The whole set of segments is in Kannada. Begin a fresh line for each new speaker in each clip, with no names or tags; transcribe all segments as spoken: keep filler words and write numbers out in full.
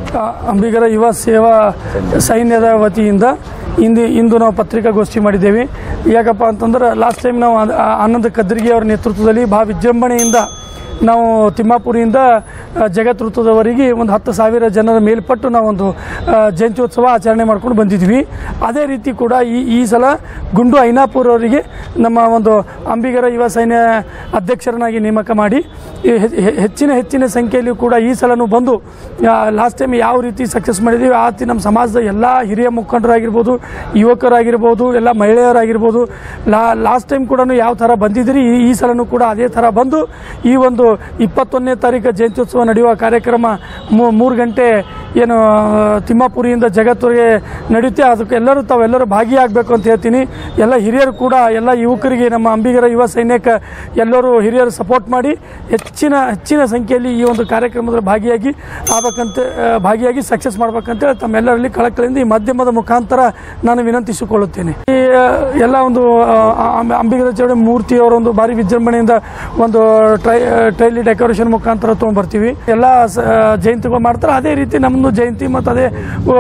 ಅಂಬಿಗರ ಯುವ ಸೇವಾ ಸೈನ್ಯದ ವತಿಯಿಂದ ಇಂದು ಇಂದು ನಾವು ಪತ್ರಿಕಾಗೋಷ್ಠಿ ಮಾಡಿದ್ದೇವೆ. ಯಾಕಪ್ಪ ಅಂತಂದ್ರೆ ಲಾಸ್ಟ್ ಟೈಮ್ ನಾವು ಆನಂದ್ ಕದ್ರಿಗೆ ಅವರ ನೇತೃತ್ವದಲ್ಲಿ ಭಾಳ ವಿಜೃಂಭಣೆಯಿಂದ ನಾವು ತಿಮ್ಮಾಪುರಿಯಿಂದ ಜಗತ್ತೃತ್ವದವರೆಗೆ ಒಂದು ಹತ್ತು ಸಾವಿರ ಜನರ ಮೇಲ್ಪಟ್ಟು ನಾವೊಂದು ಜಯಂತ್ಯೋತ್ಸವ ಆಚರಣೆ ಮಾಡ್ಕೊಂಡು ಬಂದಿದ್ವಿ. ಅದೇ ರೀತಿ ಕೂಡ ಈ ಈ ಸಲ ಗುಂಡು ಐನಾಪುರ್ ಅವರಿಗೆ ನಮ್ಮ ಒಂದು ಅಂಬಿಗರ ಯುವ ಸೈನ್ಯ ಅಧ್ಯಕ್ಷರನ್ನಾಗಿ ನೇಮಕ ಮಾಡಿ ಹೆಚ್ಚಿನ ಹೆಚ್ಚಿನ ಸಂಖ್ಯೆಯಲ್ಲಿ ಕೂಡ ಈ ಸಲನೂ ಬಂದು ಲಾಸ್ಟ್ ಟೈಮ್ ಯಾವ ರೀತಿ ಸಕ್ಸಸ್ ಮಾಡಿದ್ದೀವಿ ಆ ರೀತಿ ನಮ್ಮ ಸಮಾಜದ ಎಲ್ಲ ಹಿರಿಯ ಮುಖಂಡರಾಗಿರ್ಬೋದು, ಯುವಕರಾಗಿರ್ಬೋದು, ಎಲ್ಲ ಮಹಿಳೆಯರಾಗಿರ್ಬೋದು ಲಾ ಲಾಸ್ಟ್ ಟೈಮ್ ಕೂಡ ಯಾವ ಥರ ಬಂದಿದ್ದೀರಿ ಈ ಸಲನೂ ಕೂಡ ಅದೇ ಥರ ಬಂದು ಈ ಒಂದು ಇಪ್ಪತ್ತೊಂದನೇ ತಾರೀಕು ಜಯಂತ್ಯೋತ್ಸವ ನಡೆಯುವ ಕಾರ್ಯಕ್ರಮ ಮೂರು ಗಂಟೆ ಏನು ತಿಮ್ಮಾಪುರಿಯಿಂದ ಜಗತ್ತಿಗೆ ನಡೆಯುತ್ತೆ. ಅದಕ್ಕೆ ಎಲ್ಲರೂ ತಾವೆಲ್ಲರೂ ಭಾಗಿಯಾಗಬೇಕು ಅಂತ ಹೇಳ್ತೀನಿ. ಎಲ್ಲ ಹಿರಿಯರು ಕೂಡ ಎಲ್ಲ ಯುವಕರಿಗೆ ನಮ್ಮ ಅಂಬಿಗರ ಯುವ ಸೈನ್ಯಕ್ಕೆ ಎಲ್ಲರೂ ಹಿರಿಯರು ಸಪೋರ್ಟ್ ಮಾಡಿ ಹೆಚ್ಚಿನ ಹೆಚ್ಚಿನ ಸಂಖ್ಯೆಯಲ್ಲಿ ಈ ಒಂದು ಕಾರ್ಯಕ್ರಮದಲ್ಲಿ ಭಾಗಿಯಾಗಿ ಆಗಬೇಕಂತ ಭಾಗಿಯಾಗಿ ಸಕ್ಸಸ್ ಮಾಡ್ಬೇಕಂತೇಳಿ ತಮ್ಮೆಲ್ಲರಲ್ಲಿ ಕಳಕಳಿಯಿಂದ ಈ ಮಾಧ್ಯಮದ ಮುಖಾಂತರ ನಾನು ವಿನಂತಿಸಿಕೊಳ್ಳುತ್ತೇನೆ. ಈ ಎಲ್ಲ ಒಂದು ಅಂಬಿಗರ ಚೌಡ ಮೂರ್ತಿಯವರ ಒಂದು ಭಾರಿ ವಿಜೃಂಭಣೆಯಿಂದ ಒಂದು ಟ್ರೈ ಟ್ರೈಲಿ ಡೆಕೋರೇಷನ್ ಮುಖಾಂತರ ತೊಗೊಂಡ್ಬರ್ತೀವಿ. ಎಲ್ಲ ಜಯಂತಿಗಳು ಮಾಡ್ತಾರೆ. ಅದೇ ರೀತಿ ನಮ್ಮದು ಜಯಂತಿ ಮತ್ತು ಅದೇ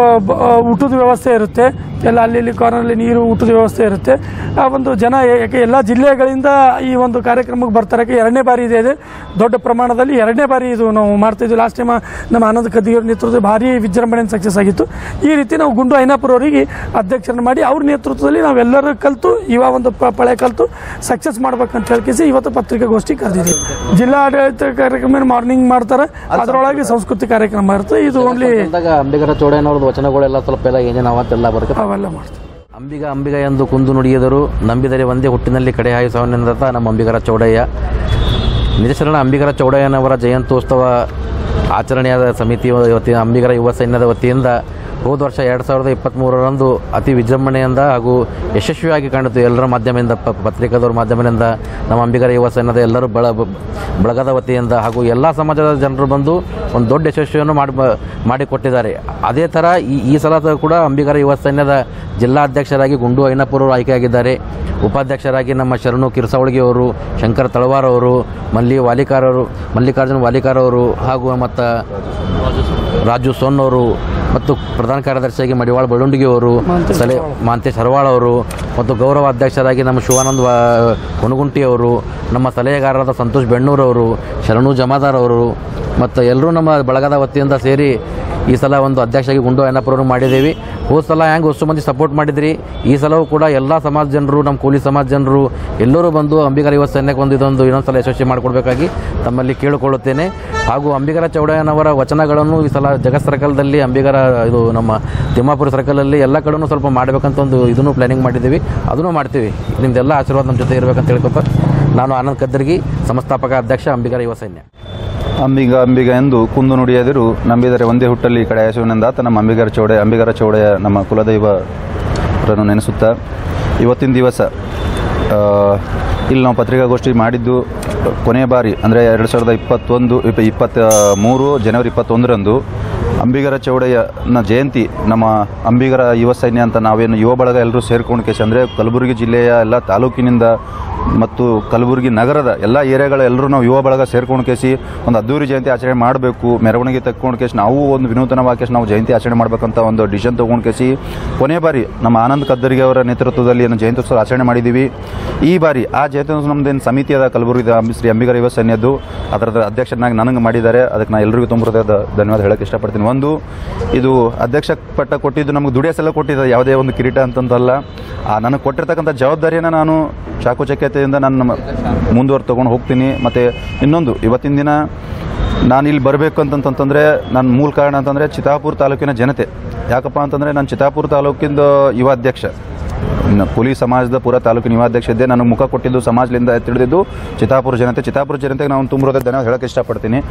ಊಟದ ವ್ಯವಸ್ಥೆ ಇರುತ್ತೆ. ಎಲ್ಲ ಅಲ್ಲಿ ಇಲ್ಲಿ ಕಾರ್ನರ್ಲಿ ನೀರು ಊಟದ ವ್ಯವಸ್ಥೆ ಇರುತ್ತೆ. ಆ ಒಂದು ಜನ ಯಾಕೆ ಎಲ್ಲ ಜಿಲ್ಲೆಗಳಿಂದ ಈ ಒಂದು ಕಾರ್ಯಕ್ರಮಕ್ಕೆ ಬರ್ತಾರೆ. ಎರಡನೇ ಬಾರಿ ಇದೆ ಇದು ದೊಡ್ಡ ಪ್ರಮಾಣದಲ್ಲಿ ಎರಡನೇ ಬಾರಿ ಇದು ನಾವು ಮಾಡ್ತಾಯಿದ್ವಿ. ಲಾಸ್ಟ್ ಟೈಮ್ ನಮ್ಮ ಆನಂದ್ ಕದ್ದಿಯವರ ನೇತೃತ್ವದಲ್ಲಿ ಭಾರಿ ವಿಜೃಂಭಣೆ ಸಕ್ಸಸ್ ಆಗಿತ್ತು. ಈ ರೀತಿ ನಾವು ಗುಂಡು ಐನಾಪುರ ಅವರಿಗೆ ಅಧ್ಯಕ್ಷರನ್ನು ಮಾಡಿ ಅವ್ರ ನೇತೃತ್ವದಲ್ಲಿ ನಾವೆಲ್ಲರೂ ಕಲಿತು ಇವ ಒಂದು ಪಳೆ ಕಲಿತು ಸಕ್ಸಸ್ ಮಾಡ್ಬೇಕಂತ ಹೇಳ್ಕೇಸಿ ಇವತ್ತು ಪತ್ರಿಕಾಗೋಷ್ಠಿ ಕರೆದಿದ್ದೀವಿ. ಜಿಲ್ಲಾ ಆಡಳಿತ ಕಾರ್ಯಕ್ರಮ ಮಾರ್ನಿಂಗ್ ಮಾಡ್ತಾರೆ, ಅದರೊಳಗೆ ಸಂಸ್ಕೃತಿ ಕಾರ್ಯಕ್ರಮ ಇರುತ್ತೆ. ಇದು ಓನ್ಲಿ
ಅಂಬಿಗರ ಚೌಡಯ್ಯನವ್ರದ್ದು ವಚನಗಳೆಲ್ಲ ಸ್ವಲ್ಪ ಎಲ್ಲ ಏನೇನು ಅವತ್ತೆಲ್ಲ ಬರುತ್ತೆ
ಅವೆಲ್ಲ ಮಾಡ್ತೀವಿ.
ಅಂಬಿಗ ಅಂಬಿಗ ಎಂದು ಕುಂದು ನುಡಿಯದರು ನಂಬಿದರೆ ಒಂದೇ ಹುಟ್ಟಿನಲ್ಲಿ ಕಡೆ ಹಾಯಿಸವನೆಂದತ ನಮ್ಮ ಅಂಬಿಗರ ಚೌಡಯ್ಯ. ನಿಜಶರಣ ಅಂಬಿಗರ ಚೌಡಯ್ಯನವರ ಜಯಂತ್ಯೋತ್ಸವ ಆಚರಣೆಯಾದ ಸಮಿತಿ ವತಿ ಅಂಬಿಗರ ಯುವ ಸೈನ್ಯದ ವತಿಯಿಂದ ಹೋದ ವರ್ಷ ಎರಡು ಸಾವಿರದ ಇಪ್ಪತ್ತ್ಮೂರರಂದು ಅತಿ ವಿಜೃಂಭಣೆಯಿಂದ ಹಾಗೂ ಯಶಸ್ವಿಯಾಗಿ ಕಾಣಿತು. ಎಲ್ಲರ ಮಾಧ್ಯಮದಿಂದ ಪತ್ರಿಕಾದವ್ರ ಮಾಧ್ಯಮದಿಂದ ನಮ್ಮ ಅಂಬಿಗರ ಯುವ ಸೈನ್ಯದ ಎಲ್ಲರೂ ಬಳ ಬಳಗದ ವತಿಯಿಂದ ಹಾಗೂ ಎಲ್ಲ ಸಮಾಜದ ಜನರು ಬಂದು ಒಂದು ದೊಡ್ಡ ಯಶಸ್ವಿಯನ್ನು ಮಾಡಿ ಮಾಡಿಕೊಟ್ಟಿದ್ದಾರೆ. ಅದೇ ಥರ ಈ ಈ ಸಲ ಕೂಡ ಅಂಬಿಗರ ಯುವ ಸೈನ್ಯದ ಜಿಲ್ಲಾಧ್ಯಕ್ಷರಾಗಿ ಗುಂಡು ಐನಾಪುರ ಅವರು ಆಯ್ಕೆಯಾಗಿದ್ದಾರೆ. ಉಪಾಧ್ಯಕ್ಷರಾಗಿ ನಮ್ಮ ಶರಣು ಕಿರ್ಸಾವಳ್ಗಿ ಅವರು, ಶಂಕರ್ ತಳವಾರ್ ಅವರು, ಮಲ್ಲಿ ವಾಲಿಕಾರ್ ಅವರು ಮಲ್ಲಿಕಾರ್ಜುನ ವಾಲಿಕಾರ್ ಅವರು ಹಾಗೂ ಮತ್ತು ರಾಜು ಸೋನ್ ಅವರು ಮತ್ತು ಪ್ರಧಾನ ಕಾರ್ಯದರ್ಶಿಯಾಗಿ ಮಡಿವಾಳ ಬಳುಂಡಿಗೆ ಅವರು, ಸಲೆ ಮಾಂತೇಶ್ ಹರವಾಳ್ ಅವರು ಮತ್ತು ಗೌರವ ಅಧ್ಯಕ್ಷರಾಗಿ ನಮ್ಮ ಶಿವಾನಂದ್ ಕೊನಗುಂಟಿ ಅವರು, ನಮ್ಮ ಸಲಹೆಗಾರರಾದ ಸಂತೋಷ್ ಬೆಣ್ಣೂರವರು, ಶರಣು ಜಮಾದಾರ್ ಅವರು ಮತ್ತು ಎಲ್ಲರೂ ನಮ್ಮ ಬಳಗದ ವತಿಯಿಂದ ಸೇರಿ ಈ ಸಲ ಒಂದು ಅಧ್ಯಕ್ಷರಾಗಿ ಗುಂಡು ಐನಾಪುರನ್ನು ಮಾಡಿದ್ದೀವಿ. ಹೋದ ಸಲ ಹೆಂಗೆ ಅಷ್ಟು ಮಂದಿ ಸಪೋರ್ಟ್ ಮಾಡಿದ್ರಿ, ಈ ಸಲವೂ ಕೂಡ ಎಲ್ಲ ಸಮಾಜ ಜನರು, ನಮ್ಮ ಕೂಲಿ ಸಮಾಜ ಜನರು ಎಲ್ಲರೂ ಬಂದು ಅಂಬಿಗರ ಯುವ ಸೈನ್ಯಕ್ಕೆ ಒಂದು ಇದೊಂದು ಇನ್ನೊಂದು ಸಲ ಯಶಸ್ವಿ ಮಾಡಿಕೊಡ್ಬೇಕಾಗಿ ತಮ್ಮಲ್ಲಿ ಕೇಳಿಕೊಳ್ಳುತ್ತೇನೆ. ಹಾಗೂ ಅಂಬಿಗರ ಚೌಡಯ್ಯನವರ ವಚನಗಳನ್ನು ಈ ಸಲ ಜಗತ್ ಸರ್ಕಲ್ದಲ್ಲಿ ಅಂಬಿಗರ ಇದು ನಮ್ಮ ತಿಮ್ಮಾಪುರ ಸರ್ಕಲಲ್ಲಿ ಎಲ್ಲ ಕಡೆನೂ ಸ್ವಲ್ಪ ಮಾಡಬೇಕಂತ ಒಂದು ಇದನ್ನು ಪ್ಲಾನಿಂಗ್ ಮಾಡಿದ್ದೀವಿ. ಅದನ್ನು ಮಾಡ್ತೀವಿ. ನಿಮ್ಮದೆಲ್ಲ ಆಶೀರ್ವಾದ ನಮ್ಮ ಜೊತೆ ಇರಬೇಕಂತ ಹೇಳ್ಕೊತ ನಾನು ಆನಂದ್ ಕದ್ದರ್ಗಿ, ಸಂಸ್ಥಾಪಕ ಅಧ್ಯಕ್ಷ ಅಂಬಿಗರ ಯುವ ಸೈನ್ಯ.
ಅಂಬಿಗ ಅಂಬಿಗ ಎಂದು ಕುಂದು ನುಡಿಯದಿರು ನಂಬಿದರೆ ಒಂದೇ ಹುಟ್ಟಲ್ಲಿ ಕಡೆ ಯಶವನೆಂದಾತ ನಮ್ಮ ಅಂಬಿಗರ ಚೌಡಯ್ಯ ಅಂಬಿಗರ ಚೌಡಯ್ಯ ನಮ್ಮ ಕುಲದೈವರನ್ನು ನೆನೆಸುತ್ತಾ ಇವತ್ತಿನ ದಿವಸ ಇಲ್ಲಿ ನಾವು ಪತ್ರಿಕಾಗೋಷ್ಠಿ ಮಾಡಿದ್ದು ಕೊನೆಯ ಬಾರಿ ಅಂದರೆ ಎರಡು ಸಾವಿರದ ಇಪ್ಪತ್ತೊಂದು ಇಪ್ಪ ಇಪ್ಪತ್ತ ಮೂರು ಜನವರಿ ಇಪ್ಪತ್ತೊಂದರಂದು ಅಂಬಿಗರ ಚೌಡಯ್ಯನ ಜಯಂತಿ ನಮ್ಮ ಅಂಬಿಗರ ಯುವ ಸೈನ್ಯ ಅಂತ ನಾವೇನು ಯುವ ಬಳಗ ಎಲ್ಲರೂ ಸೇರ್ಕೊಂಡು ಕೇಸಿ ಅಂದರೆ ಕಲಬುರಗಿ ಜಿಲ್ಲೆಯ ಎಲ್ಲ ತಾಲೂಕಿನಿಂದ ಮತ್ತು ಕಲಬುರಗಿ ನಗರದ ಎಲ್ಲ ಏರಿಯಾಗಳ ಎಲ್ಲರೂ ನಾವು ಯುವ ಬಳಗ ಸೇರ್ಕೊಂಡು ಕೇಸಿ ಒಂದು ಅದ್ದೂರಿ ಜಯಂತಿ ಆಚರಣೆ ಮಾಡಬೇಕು, ಮೆರವಣಿಗೆ ತಕ್ಕೊಂಡು ಕೇಸಿ ನಾವು ಒಂದು ವಿನೂತನವಾಗಿ ಕೇಸಿ ನಾವು ಜಯಂತಿ ಆಚರಣೆ ಮಾಡಬೇಕಂತ ಒಂದು ಡಿಸಿಷನ್ ತೊಗೊಂಡು ಕೇಸಿ ಕೊನೆಯ ಬಾರಿ ನಮ್ಮ ಆನಂದ್ ಕದ್ದರಿಗೆ ಅವರ ನೇತೃತ್ವದಲ್ಲಿ ಏನು ಜಯಂತ್ಯೋತ್ಸವ ಆಚರಣೆ ಮಾಡಿದ್ದೀವಿ. ಈ ಬಾರಿ ಆ ಜಯಂತ್ಯೋತ್ಸವ ನಮ್ಮದೇನು ಸಮಿತಿ ಅದ ಕಲಬುರಗಿ ಶ್ರೀ ಅಂಬಿಗರ ಯುವ ಸೈನ್ಯದ್ದು ಅದರದ ಅಧ್ಯಕ್ಷನಾಗಿ ನನಗೆ ಮಾಡಿದ್ದಾರೆ. ಅದಕ್ಕೆ ನಾನು ಎಲ್ಲರಿಗೂ ತುಂಬ ಹೃದಯದ ಧನ್ಯವಾದ ಹೇಳಕ್ಕೆ ಇಷ್ಟಪಡ್ತೀನಿ. ಒಂದು ಇದು ಅಧ್ಯಕ್ಷ ಪಟ್ಟ ಕೊಟ್ಟಿದ್ದು ನಮಗೆ ದುಡಿಯಸೆಲ್ಲ ಕೊಟ್ಟಿದ್ದು ಯಾವುದೇ ಒಂದು ಕಿರೀಟ ಅಂತಂತಲ್ಲ. ಆ ನನಗೆ ಕೊಟ್ಟಿರ್ತಕ್ಕಂಥ ಜವಾಬ್ದಾರಿಯನ್ನು ನಾನು ಚಾಕುಚಕ್ಯತೆಯಿಂದ ನಾನು ಮುಂದುವರೆದು ತೊಗೊಂಡು ಹೋಗ್ತೀನಿ. ಮತ್ತು ಇನ್ನೊಂದು ಇವತ್ತಿನ ದಿನ ನಾನು ಇಲ್ಲಿ ಬರಬೇಕು ಅಂತಂತಂದರೆ ನನ್ನ ಮೂಲ ಕಾರಣ ಅಂತಂದರೆ ಚಿತ್ತಾಪುರ ತಾಲೂಕಿನ ಜನತೆ. ಯಾಕಪ್ಪ ಅಂತಂದರೆ ನಾನು ಚಿತ್ತಾಪುರ ತಾಲೂಕಿಂದ ಯುವ ಅಧ್ಯಕ್ಷ, ಕೂಲಿ ಸಮಾಜದ ಪೂರ ತಾಲೂಕಿನ ಯುವಾಧ್ಯಕ್ಷ ಇದ್ದೆ. ನನಗೆ ಮುಖ ಕೊಟ್ಟಿದ್ದು ಸಮಾಜದಿಂದ ತಿಳಿದಿದ್ದು ಚಿತ್ತಾಪುರ ಜನತೆ. ಚಿತ್ತಾಪುರ ಜನತೆಗೆ ನಾನು ತುಂಬ ಹೃದಯದ ಧನ್ಯವಾದ ಹೇಳೋಕ್ಕೆ ಇಷ್ಟಪಡ್ತೀನಿ.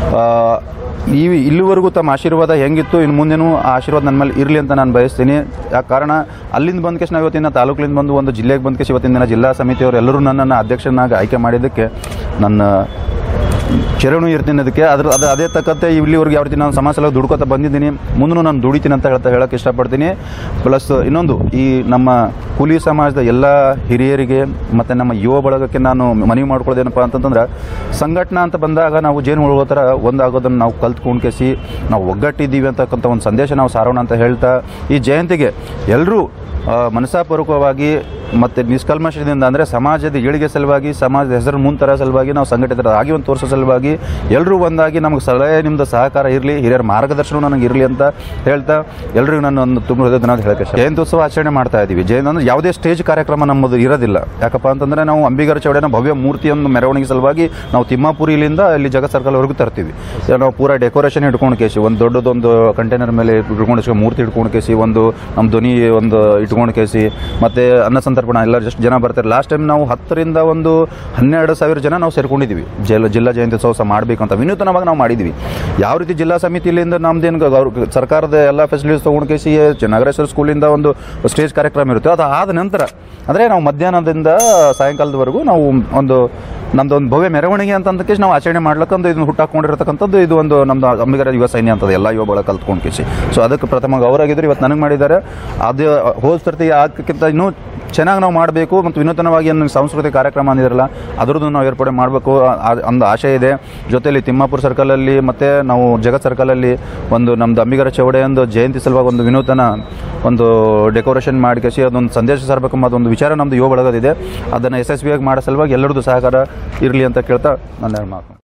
ಈ ಇಲ್ಲಿವರೆಗೂ ತಮ್ಮ ಆಶೀರ್ವಾದ ಹೆಂಗಿತ್ತು, ಇನ್ನು ಮುಂದೆನೂ ಆ ಆಶೀರ್ವಾದ ನನ್ನ ಮೇಲೆ ಇರಲಿ ಅಂತ ನಾನು ಬಯಸ್ತೀನಿ. ಯಾಕೆ ಕಾರಣ ಅಲ್ಲಿಂದ ಬಂದ ಕೇಸ್ ನಾವು ಇವತ್ತಿನ ತಾಲೂಕಿನಿಂದ ಬಂದು ಒಂದು ಜಿಲ್ಲೆಗೆ ಬಂದ ಕೇಸ್ ಇವತ್ತಿನ ದಿನ ಜಿಲ್ಲಾ ಸಮಿತಿಯವರು ಎಲ್ಲರೂ ನನ್ನನ್ನು ಅಧ್ಯಕ್ಷನಾಗಿ ಆಯ್ಕೆ ಮಾಡಿದ್ದಕ್ಕೆ ನನ್ನ ಚಿರಣು ಇರ್ತೀನಿ ಅದಕ್ಕೆ ಅದ್ರ ಅದು ಅದೇ ತಕ್ಕಂತೆ ಇಲ್ಲಿವರೆಗೆ ಯಾವ ರೀತಿ ನಾನು ಸಮಾಜ ಸಲುವಾಗಿ ದುಡ್ಕೋತಾ ಬಂದಿದ್ದೀನಿ, ಮುಂದೂ ನಾನು ದುಡಿತೀನಿ ಅಂತ ಹೇಳ್ತಾ ಹೇಳೋಕ್ಕೆ ಇಷ್ಟಪಡ್ತೀನಿ. ಪ್ಲಸ್ ಇನ್ನೊಂದು, ಈ ನಮ್ಮ ಕೂಲಿ ಸಮಾಜದ ಎಲ್ಲ ಹಿರಿಯರಿಗೆ ಮತ್ತು ನಮ್ಮ ಯುವ ಬಳಗಕ್ಕೆ ನಾನು ಮನವಿ ಮಾಡ್ಕೊಳ್ಳೋದೇನಪ್ಪ ಅಂತಂದ್ರೆ, ಸಂಘಟನಾ ಅಂತ ಬಂದಾಗ ನಾವು ಜೇನು ಉಳುವ ಥರ ಒಂದಾಗೋದನ್ನು ನಾವು ಕಲ್ತ್ಕೊಂಡು ಕೇಸಿ ನಾವು ಒಗ್ಗಟ್ಟಿದ್ದೀವಿ ಅಂತಕ್ಕಂಥ ಒಂದು ಸಂದೇಶ ನಾವು ಸಾರೋಣ ಅಂತ ಹೇಳ್ತಾ, ಈ ಜಯಂತಿಗೆ ಎಲ್ಲರೂ ಮನಸಾಪೂರ್ವಕವಾಗಿ ಮತ್ತು ನಿಷ್ಕಲ್ಮಶದಿಂದ ಅಂದರೆ ಸಮಾಜದ ಏಳಿಗೆ ಸಲುವಾಗಿ, ಸಮಾಜದ ಹೆಸರು ಮುಂತರ ಸಲುವಾಗಿ ನಾವು ಸಂಘಟಿತರಾಗಿ ಒಂದು ತೋರಿಸೋ ಸಲುವಾಗಿ ಎಲ್ಲರೂ ಒಂದಾಗಿ ನಮಗೆ ಸಲಹೆ ನಿಮ್ಮದು ಸಹಕಾರ ಇರಲಿ, ಹಿರಿಯರ ಮಾರ್ಗದರ್ಶನ ನನಗೆ ಇರಲಿ ಅಂತ ಹೇಳ್ತಾ ಎಲ್ಲರಿಗೂ ನಾನು ಒಂದು ತುಂಬ ಹೃದಯದ ಹೇಳಕ್ಕೆ ಇಷ್ಟ. ಜಯಂತ್ಯುತ್ಸವ ಆಚರಣೆ ಮಾಡ್ತಾ ಇದ್ದೀವಿ. ಜಯಂತಿ ಅಂದರೆ ಯಾವುದೇ ಸ್ಟೇಜ್ ಕಾರ್ಯಕ್ರಮ ನಮ್ಮದು ಇರೋದಿಲ್ಲ. ಯಾಕಪ್ಪ ಅಂತಂದರೆ ನಾವು ಅಂಬಿಗರ ಚೌಡಯ್ಯನ ಭವ್ಯ ಮೂರ್ತಿಯನ್ನು ಮೆರವಣಿಗೆ ಸಲುವಾಗಿ ನಾವು ತಿಮ್ಮಾಪುರಿಲಿಂದ ಇಲ್ಲಿ ಜಗತ್ ಸರ್ಕಲ್ವರೆಗೂ ತರ್ತೀವಿ. ನಾವು ಪೂರಾ ಡೆಕೋರೇಷನ್ ಇಟ್ಕೊಂಡು ಕೇಸಿ ಒಂದು ದೊಡ್ಡದೊಂದು ಕಂಟೈನರ್ ಮೇಲೆ ಇಟ್ಕೊಂಡು ಮೂರ್ತಿ ಇಟ್ಕೊಂಡು ಕೇಸಿ ಒಂದು ನಮ್ಮ ಧ್ವನಿ ಒಂದು ಇಟ್ಕೊಂಡು ಕೇಸಿ ಮತ್ತು ಅನ್ನ ಸಂತರ್ಪಣೆ ಎಲ್ಲರೂ ಜಸ್ಟ್ ಜನ ಬರ್ತಾರೆ. ಲಾಸ್ಟ್ ಟೈಮ್ ನಾವು ಹತ್ತರಿಂದ ಒಂದು ಹನ್ನೆರಡು ಸಾವಿರ ಜನ ನಾವು ಸೇರ್ಕೊಂಡಿದ್ದೀವಿ ಜಿಲ್ಲಾ ಜಿಲ್ಲಾ ಜಯಂತ್ಯುತ್ಸವ ಮಾಡಬೇಕಂತ ವಿನೂತನವಾಗಿ ನಾವು ಮಾಡಿದ್ದೀವಿ. ಯಾವ ರೀತಿ ಜಿಲ್ಲಾ ಸಮಿತಿಯಿಂದ ನಮ್ದೇನು ಸರ್ಕಾರದ ಎಲ್ಲ ಫೆಸಿಲಿಟೀಸ್ ತೊಗೊಂಡು ಕೇಸಿ ನಗರೇಶ್ವರ ಸ್ಕೂಲಿಂದ ಒಂದು ಸ್ಟೇಜ್ ಕಾರ್ಯಕ್ರಮ ಇರುತ್ತೆ, ಅದು ಆದ ನಂತರ ಅಂದರೆ ನಾವು ಮಧ್ಯಾಹ್ನದಿಂದ ಸಾಯಂಕಾಲದವರೆಗೂ ನಾವು ಒಂದು ನಮ್ದು ಒಂದು ಭವ್ಯ ಮೆರವಣಿಗೆ ಅಂತ ಕೇಸಿ ನಾವು ಆಚರಣೆ ಮಾಡ್ಲಿಕ್ಕಂದು ಇದನ್ನು ಹುಟ್ಟಾಕೊಂಡಿರ್ತಕ್ಕಂಥದ್ದು ಇದು ಒಂದು ನಮ್ದು ಅಂಬಿಗರ ಯುವ ಸೈನ್ಯ ಅಂತದೆ, ಎಲ್ಲ ಯುವ ಬಳಗ ಕಲ್ತ್ಕೊಂಡು ಕೇಸಿ. ಸೊ ಅದಕ್ಕೆ ಪ್ರಥಮ ಅವರಾಗಿದ್ದರು, ಇವತ್ತು ನನಗೆ ಮಾಡಿದ್ದಾರೆ. ಅದು ಹೋಲ್ಸರ್ತಿ ಅದಕ್ಕಿಂತ ಇನ್ನೂ ಚೆನ್ನಾಗಿ ನಾವು ಮಾಡಬೇಕು ಮತ್ತು ವಿನೂತನವಾಗಿ ಏನು ಸಾಂಸ್ಕೃತಿಕ ಕಾರ್ಯಕ್ರಮ ಅಂದಿರಲ್ಲ ಅದರದ್ದು ನಾವು ಏರ್ಪಾಡು ಮಾಡಬೇಕು ಒಂದು ಆಶೆ ಇದೆ. ಜೊತೆಯಲ್ಲಿ ತಿಮ್ಮಾಪುರ ಸರ್ಕಲಲ್ಲಿ ಮತ್ತು ನಾವು ಜಗತ್ ಸರ್ಕಲಲ್ಲಿ ಒಂದು ನಮ್ಮದು ಅಂಬಿಗರ ಚೌಡಯ್ಯ ಒಂದು ಜಯಂತಿ ಸಲುವಾಗಿ ಒಂದು ವಿನೂತನ ಒಂದು ಡೆಕೋರೇಷನ್ ಮಾಡಿ ಕೇಸಿ ಅದೊಂದು ಸಂದೇಶ ಸಾರಬೇಕು ಅನ್ನೋದು ಒಂದು ವಿಚಾರ ನಮ್ಮದು ಯುವ ಬಳಗದಿದೆ. ಅದನ್ನು ಯಶಸ್ವಿಯಾಗಿ ಮಾಡೋ ಸಲುವಾಗಿ ಎಲ್ಲರದ್ದು ಸಹಕಾರ ಇರಲಿ ಅಂತ ಕೇಳ್ತಾ ನನ್ನ ಮಾತು.